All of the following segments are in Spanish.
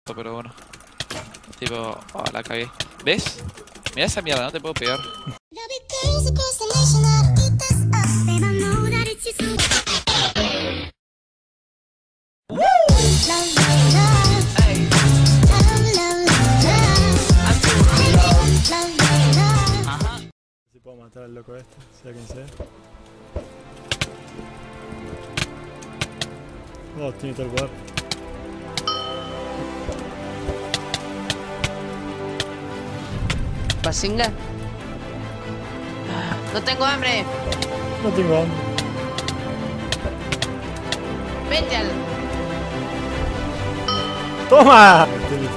Pero bueno. Tipo, oh, la cagué. ¿Ves? Mira esa mierda, no te puedo pegar. Si puedo matar al loco este, sea quien sea. Oh, tiene todo el poder. ¿Basinga? No tengo hambre. No tengo hambre. Vete al... ¡Toma!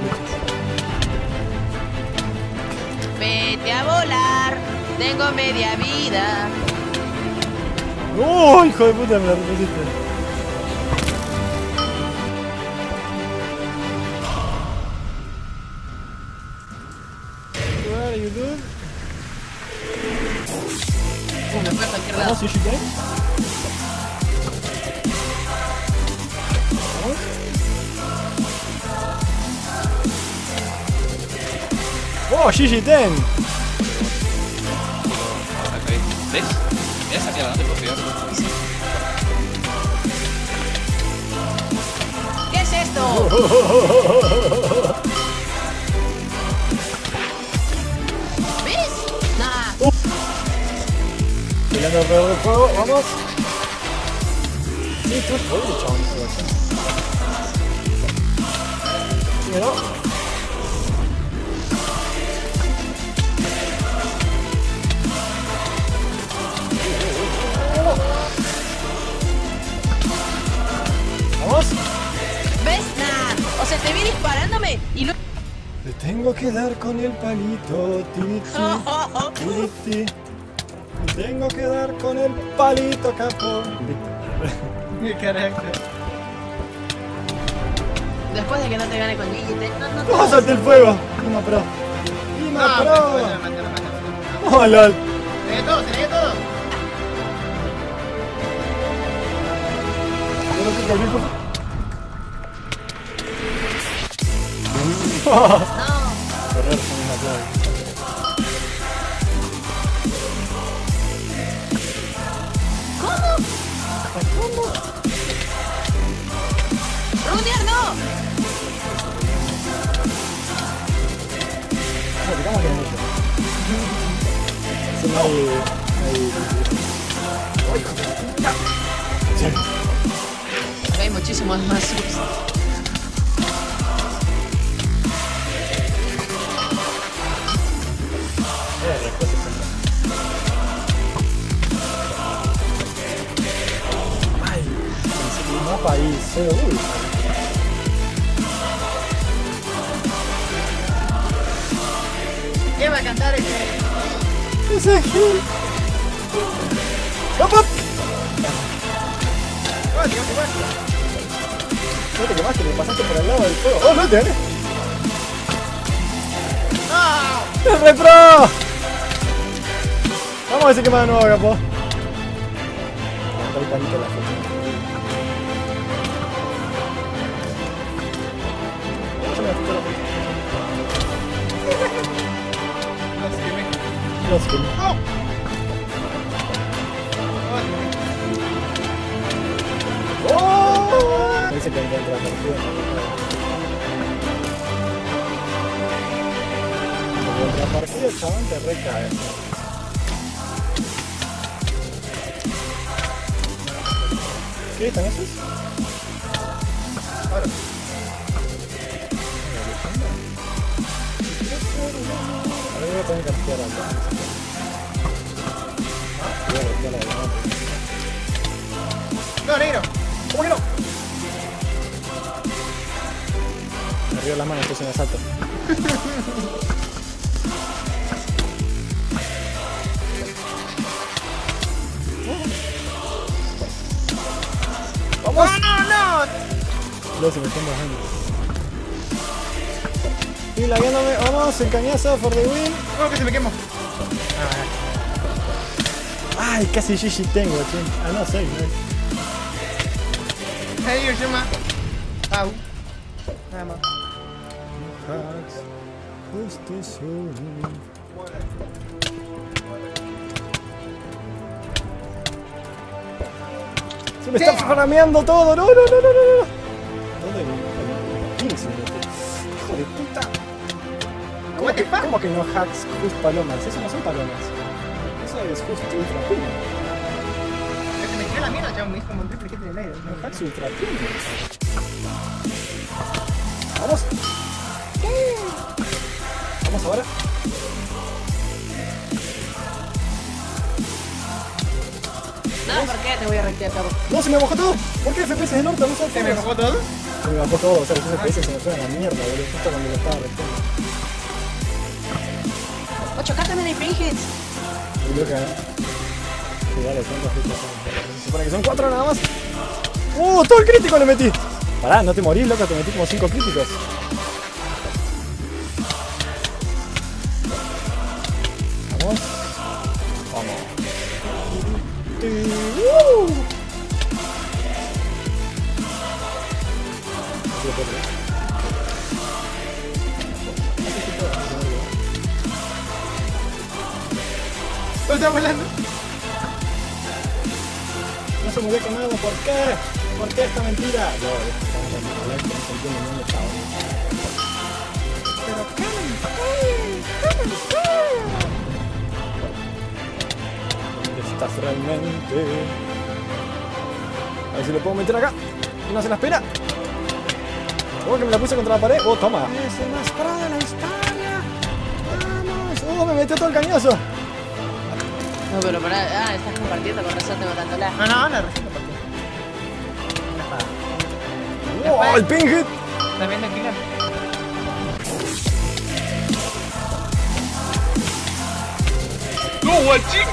Vete a volar. Tengo media vida. ¡Oh, hijo de puta! Me la repusiste. What are you doing? Me fue a cualquier lado. ¿Vamos, Sushi Time? ¿Vamos? ¡Oh, Gigi Ten! La cagué. ¿Ves? Mira esa mierda, no te puedo pegar. ¿Qué es esto? ¿Ves? Nah. Peleando alrededor del fuego, vamos. Sí, tú puedes, chabón. Mira. Vamos. ¿Ves? Nah. O sea, te vi disparándome y no... Le tengo que dar con el palito, titi, titi. Le tengo que dar con el palito, capo. Mi carácter. Después de que no te gane con Gigi, no te... ¡Oh, salté el fuego! ¡Lima Pro! ¡Lima No, Pro! lo maté. ¡Oh, lol! Se negué todo, se negué todo. No. Correr con una clave. ¿Cómo? ¡Runear, no! No, digamos que no. Eso no hay... Sí. Hay muchísimos más subs. Ay, pensé que un mapa ahí, cero, uy. ¿Quién va a cantar ese? ¡Ese es Gil! ¡Hop, hop! Oh, tío, qué bueno. No te quemaste, me pasaste por al lado del fuego. ¡Oh, no te gané! ¡No! ¡Es re pro! Vamos a ver si quema de nuevo, capo. Está el palito de la foto. Yo me afecto la foto. No sé qué me... No sé qué. ¡Oh! ¡Oh! Me dice que encuentra la partida. Cuando entra la partida, el chabón te recae. ¿Sí? ¿Están esos? Ahora. A ver, voy a poner cartera acá. Voy a bloquear la de adelante. No, negro. ¿Cómo que no? Arriba la mano, estoy en asalto. ¡Vamos! ¡No, no! Luego se me están bajando. Y lagueándome, vamos, el cañazo for the win. No, que se me quemó. Ay, casi GG tengo, che. Ah, no, 6, ¿no? Ahí, Yoshima. Au. Nada más. hacks. Justición. Se me está flameando todo. No. ¿Dónde? 15 minutos. Hijo de puta. ¿Cómo que no hacks just palomas? Eso no son palomas. Eso es just ultra pino. Se me tiró la mierda, chavo. Me dijo como un triple hit en el aire. No hacks ultra pino. Vamos. Vamos ahora. No, ¿por qué te voy a rectear, cabrón? No, se me bajó todo. ¿Por qué FPS del norte? No son ¿Se me bajó todo? Se me bajó todo. O sea, los FPS se me fueron a la mierda, boludo. Justo cuando lo estaba rectando. 8K también hay ping hits. Y loca, sí, dale, ¿cuántos hits son? Se supone que son 4 nada más. Todo el crítico le metí. Pará, no te morís, loca. Te metí como 5 críticos. Vamos. Vamos. ¿Todo está volando? No se murió quemado, ¿por qué? ¿Por qué esta mentira? No, no se entiende ni dónde estaba. Pero ¿dónde estás realmente? A ver si lo puedo meter acá. Y no se la espera. Oh, que me la puse contra la pared. Oh, toma. Es el más pro de la historia. Vamos. Me metió todo el cañazo. No, pero pará, estás compartiendo, con razón tengo tanto lag. No, la receta por qué. Oh, el ping hit. ¿Estás viendo aquí? ¡No, guachín!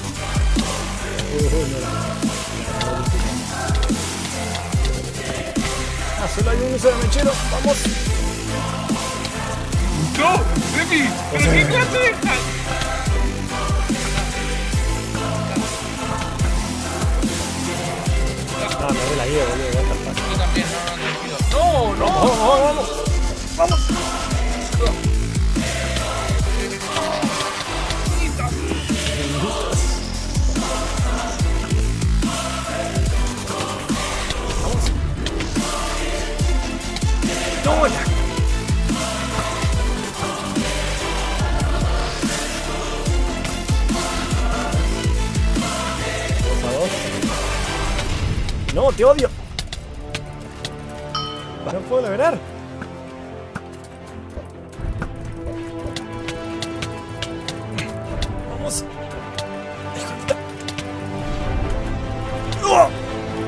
Solo hay un uso de mechero. Vamos. ¡No! ¡Demi! ¿Pero qué clase de hack? No, me doy la guía, boludo. Yo también, no, Vamos. Vamos. ¡Toma! No, te odio. No puedo lograr. Vamos. ¡Oh!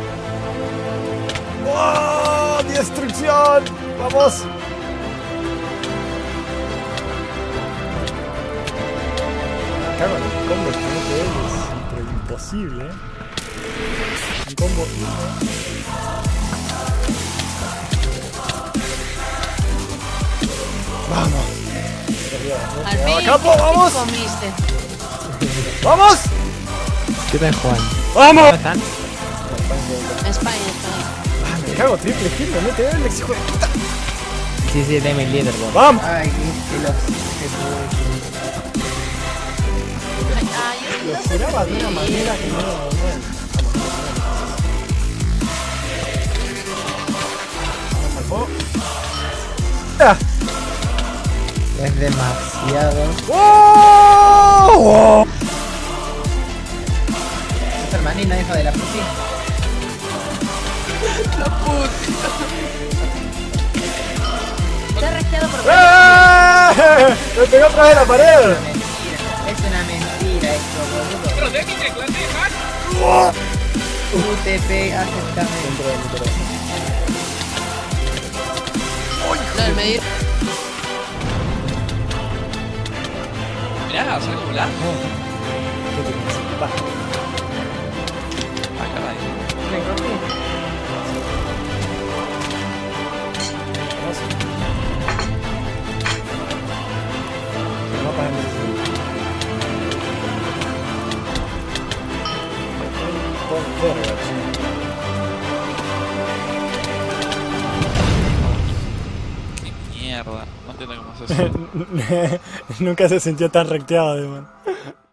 ¡Oh! ¡Destrucción! ¡Vamos! Cago en el combo que no te es pero imposible, ¿eh? Un combo ¡vamos! Al fin, ¡Capo, vamos! comiste. ¡Vamos! ¿Qué tal, Juan? ¡Vamos! ¿Cómo están? España. Me cago, triple kill, me mete Alex, hijo de puta. Sí, deme el líder, vos. ¡Vamos! Ay, que los... Lo juraba de una manera que no... Vamos al fuego. Es demasiado. ¡Oh! Esta hermanina, hijo de la puti. Te he recteado por ¡Me pegó otra vez la pared! Es una mentira esto, boludo. Pero Demi, ¿qué clase de hack? UTP, acéptame. Dentro de mi corazón. No, el medio. Mirá, sale volar. ¿Qué te necesitas? Va. Ah, caray. Me corté. Vamos. No para por verga, Qué mierda. No entiendo cómo es eso. Nunca se sintió tan recteado, Demon.